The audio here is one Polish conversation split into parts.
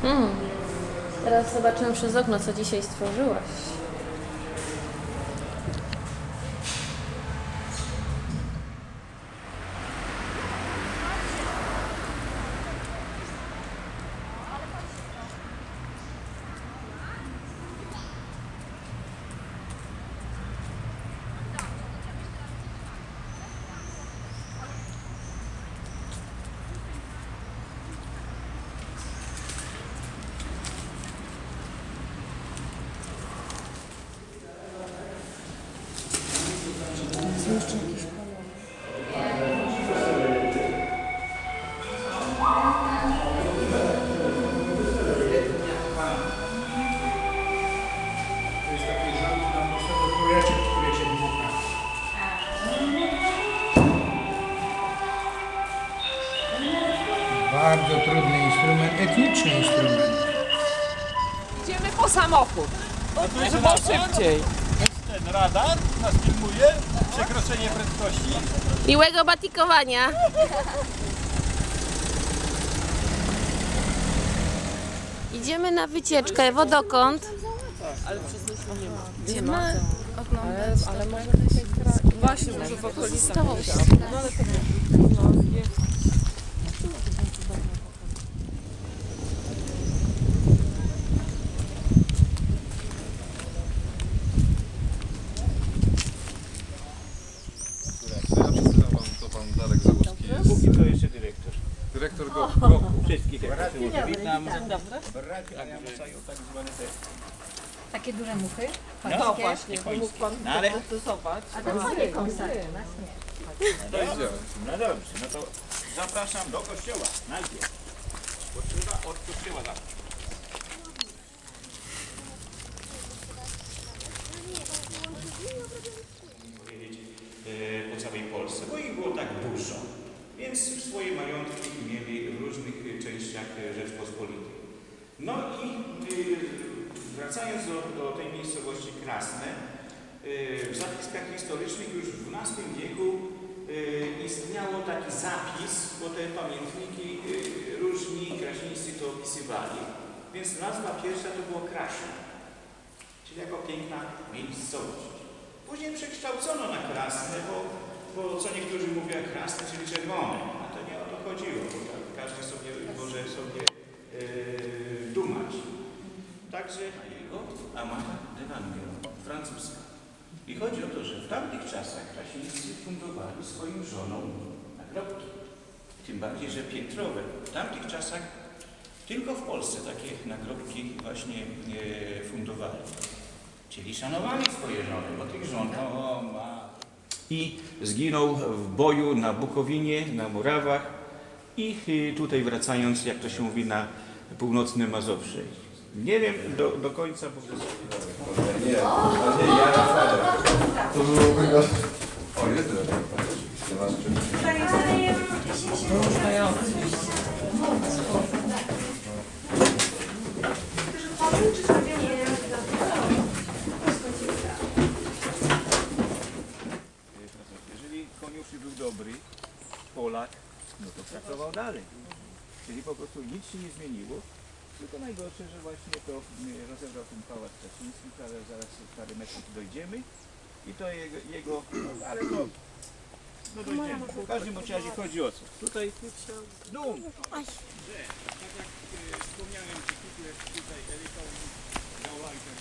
Teraz zobaczymy przez okno, co dzisiaj stworzyłaś. Bardzo trudny instrument, etniczny instrument. Idziemy po samochód, żeby było szybciej. Ten radar nas filmuje, przekroczenie prędkości. Miłego batikowania! Idziemy na wycieczkę, wodokąd. Ale przez nic nie ma. Idziemy oglądać. Ale może właśnie, może w okolicach. No ale to jest. To pan Darek Załuski jest. Póki to jeszcze dyrektor. Dyrektor GOPU. Wszystkich jak się mówi. Witam. Takie duże muchy? No właśnie, bo mógł pan dostosować. A to są nie kąsy. No dobrze, no to zapraszam do kościoła najpierw. Bo trzeba od kościoła zacząć. Po całej Polsce, bo ich było tak dużo. Więc swoje majątki mieli w różnych częściach Rzeczpospolitej. No i wracając do tej miejscowości Krasne, w zapiskach historycznych już w XII wieku istniało taki zapis, bo te pamiętniki różni kraśnicy to opisywali. Więc nazwa pierwsza to było Kraśne, czyli jako piękna miejscowość. Później przekształcono na Krasne, bo co niektórzy mówią Krasne, czyli czerwone. A to nie o to chodziło, bo tak każdy sobie może sobie dumać. Także jego Amata de Wangel, francuska. I chodzi o to, że w tamtych czasach krasińscy fundowali swoim żonom nagrobki. Tym bardziej, że piętrowe. W tamtych czasach tylko w Polsce takie nagrobki właśnie fundowali. Czyli szanowali swoje żony, bo tych żon ma. I zginął w boju na Bukowinie, na Murawach i tutaj wracając, jak to się mówi, na północne Mazowsze. Nie wiem do końca, bo... Nie, ja Rafael. To byłoby na... O, jest Jeżeli Koniuszy był dobry, Polak, no to pracował dalej. Czyli po prostu nic się nie zmieniło. Tylko najgorsze, że właśnie to rozebrał ten pałac Krasiński, ale zaraz parę metrów dojdziemy. I to jego ale no dojdziemy. W każdym razie chodzi o co? Tutaj dum, że tak jak wspomniałem, że tutaj Eryką działał ten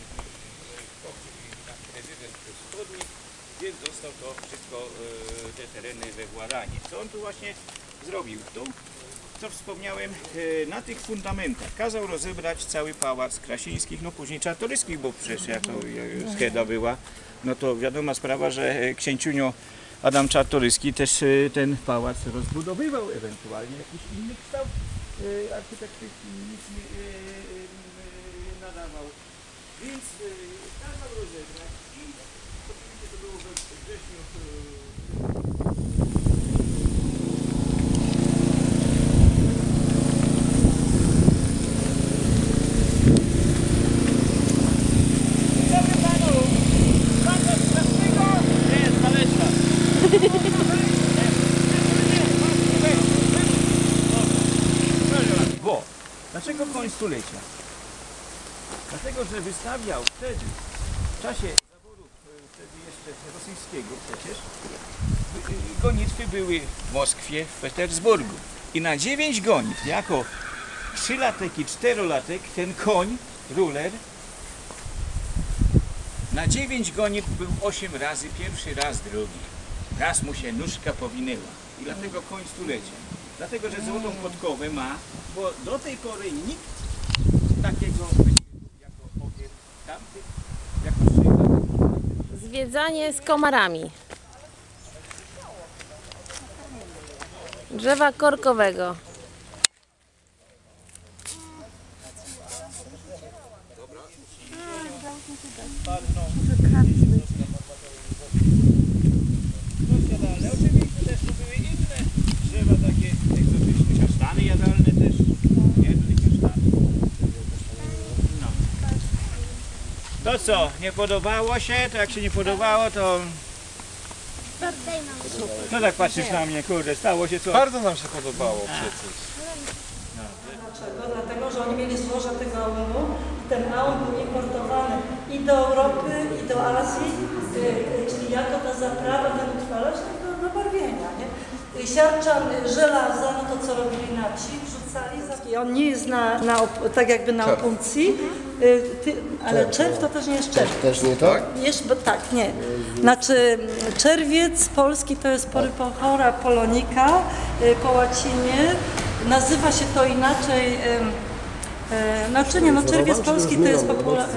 prezydent wschodni, więc dostał to wszystko, te tereny we władanie. Co on tu właśnie zrobił? Tu, co wspomniałem, na tych fundamentach kazał rozebrać cały pałac Krasińskich, no później Czartoryskich, bo przecież jak to scheda była, no to wiadoma sprawa, że księciunio Adam Czartoryski też ten pałac rozbudowywał, ewentualnie jakiś inny kształt architektoniczny nadawał. Więc kazał rozebrać i oczywiście to było we wrześniu. Dlaczego koń stulecia? Dlatego, że wystawiał wtedy, w czasie zaborów wtedy jeszcze rosyjskiego przecież, gonitwy były w Moskwie, w Petersburgu. I na 9 gonitw, jako 3-latek i 4-latek, ten koń, ruler, na 9 gonitw był 8 razy, pierwszy raz drugi. Raz mu się nóżka powinęła. I dlatego koń stulecia. Dlatego, że złotą podkowę ma, bo do tej pory nikt takiego jako ogier tamtych, jako 3 Zwiedzanie z komarami. Drzewa korkowego. jadalne. Oczywiście też tu były inne drzewa takie egzotyczne, kasztany jadalne też. Nie, tutaj kasztany. No. To co, nie podobało się? To jak się nie podobało, to... No tak patrzysz na mnie, kurde, stało się co? Bardzo nam się podobało przecież. Dlaczego? Dlatego, że oni mieli złoże tego ałumu i ten aum był importowany i do Europy, i do Azji, czyli jako ta zaprawa na wytrwalość, do barwienia. Nie? Siarczan żelaza, no to co robili naci, wrzucali. I on nie jest tak jakby na opuncji, ale czerw to też nie jest czerw. Też nie tak? Jest, bo tak, nie. Znaczy czerwiec polski to jest Porypochora polonica po łacinie. Nazywa się to inaczej, znaczy nie, no czerwiec polski to jest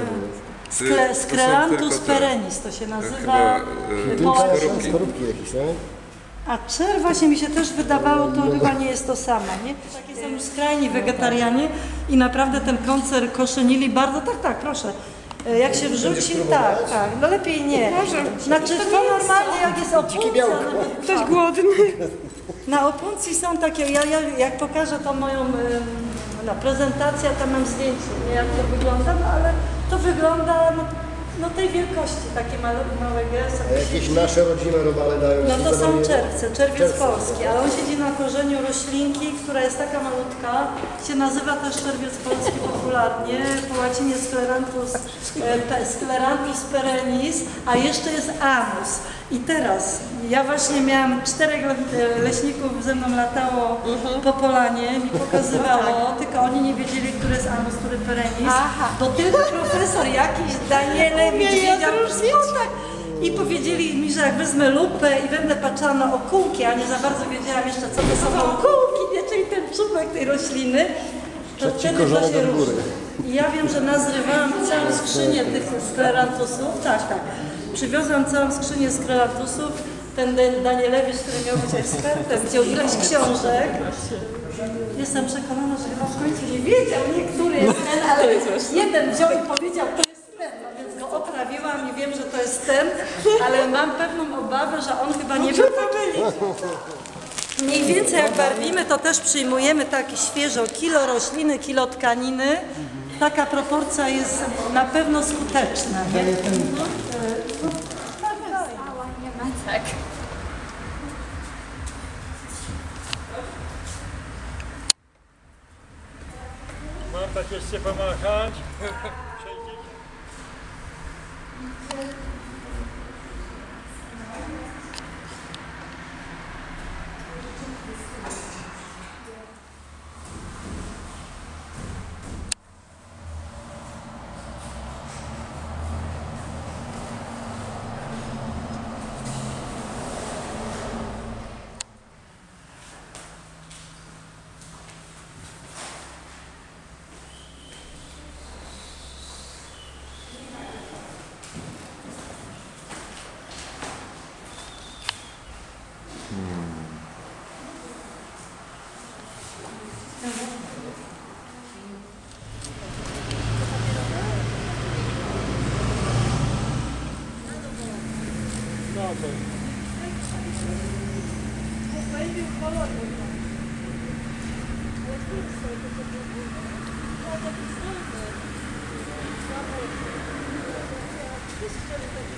Scleranthus perennis, to się nazywa po łacinie. Skorupki jakieś, tak? A czerw właśnie mi się też wydawało, to chyba nie jest to samo, nie? Takie są już skrajni wegetarianie i naprawdę ten koncert koszenili bardzo, tak, proszę. Jak się wrzuci, tak, no lepiej nie. Znaczy to normalnie jak jest opuncja, Ktoś głodny. na opuncji są takie, ja jak pokażę tą moją prezentację, tam mam zdjęcie, nie, jak to wygląda, no ale to wygląda no tej wielkości, takie małe gęsy. Jakieś nasze rodzime robale dają. No to są czerwiec polski, ale on siedzi na korzeniu roślinki, która jest taka malutka, się nazywa też czerwiec polski popularnie, po łacinie Scleranthus perennis, a jeszcze jest anus. I teraz, ja właśnie miałam 4 leśników ze mną latało po polanie, mi pokazywało, tylko oni nie wiedzieli, który jest anus, który perennis. To tylko profesor jakiś, Danielewicz wiedział tak. I powiedzieli mi, że jak wezmę lupę i będę patrzyła na okółki, a nie za bardzo wiedziałam jeszcze, co to są okółki, nie, czyli ten czubek tej rośliny, to wtedy to się różni. I ja wiem, że nazrywałam całą skrzynię tych skleranthusów, tak. Przywiozłam całą skrzynię skleranthusów, ten Danielewicz, który miał być ekspertem, wziął ileś książek. Jestem przekonana, że chyba w końcu nie wiedział, który jest ten, ale jeden wziął i powiedział, to jest ten, no więc go oprawiłam i wiem, że to jest ten, ale mam pewną obawę, że on chyba nie był taki. Mniej więcej jak barwimy, to też przyjmujemy tak świeżo kilo rośliny, kilo tkaniny. Taka proporcja jest na pewno skuteczna. Nie? Tak. Mam tak jeszcze pomachać?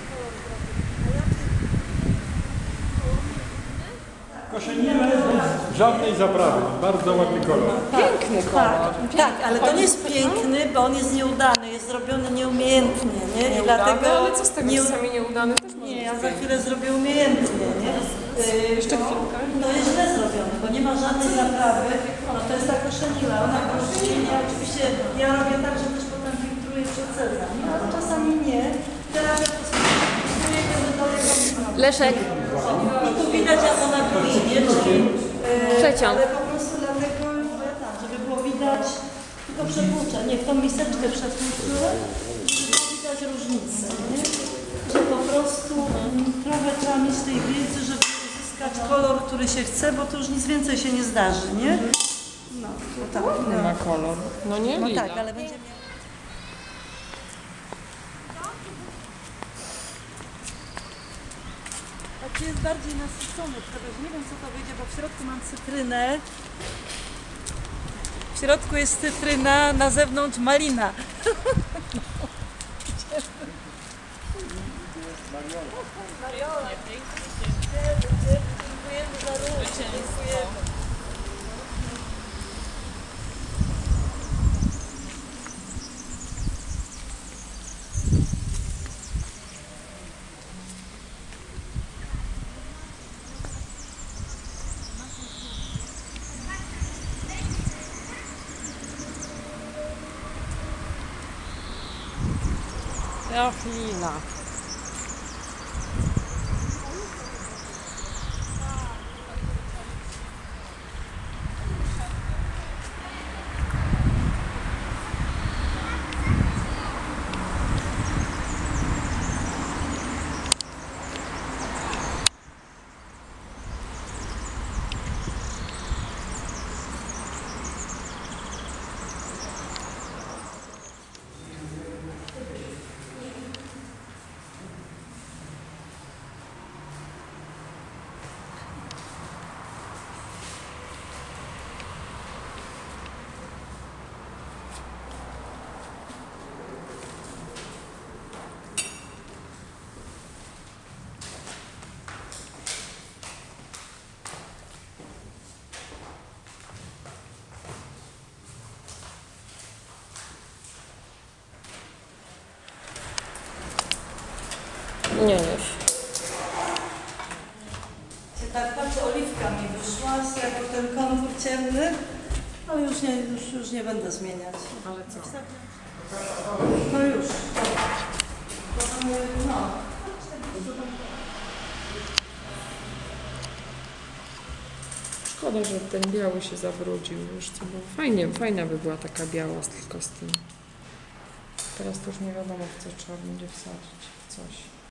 Koszenimy Żadnej zaprawy, bardzo ładny kolor. Piękny kolor. Tak, ale to nie jest piękny, bo on jest nieudany, jest zrobiony nieumiejętnie, nie? I dlatego ale co z tego, czasami nieudany też może Nie, być ja za piękny. chwilę zrobię umiejętnie, nie? Jeszcze chwilkę. No jest źle zrobione, bo nie ma żadnej zaprawy. No to jest tak oszczędna, ona kosztuje. Ja oczywiście ja robię tak, że też potem filtruję przecedzam, no, ale czasami nie. Teraz ja po prostu filtruję, kiedy dolewam. Leszek, I tu widać jak ona brudzi, nie? Czyli, Przeciąg. Ale po prostu dlatego, że tak, żeby było widać, tylko przepłuczę, nie, w tą miseczkę przepłuczę, żeby było widać różnicę, nie? Że po prostu trochę trzeba mieć tej wiedzy, żeby uzyskać kolor, który się chce, bo tu już nic więcej się nie zdarzy, nie? No, to tak. Nie ma kolor. No nie, No lila. tak, ale będzie miał... Taki jest bardziej nasycony, trochę, nie wiem co to wyjdzie, bo w środku mam cytrynę. W środku jest cytryna, na zewnątrz malina. Dziękujemy za róż. Dziękujemy. Ach, lila. nie już. Tak patrzę, oliwka mi wyszła, jako ten kontur ciemny, ale już nie będę zmieniać. Ale co? No już. No. Szkoda, że ten biały się zabrudził już, co było fajnie, fajna by była taka biała tylko z tym. Teraz to już nie wiadomo, w co trzeba będzie wsadzić, w coś.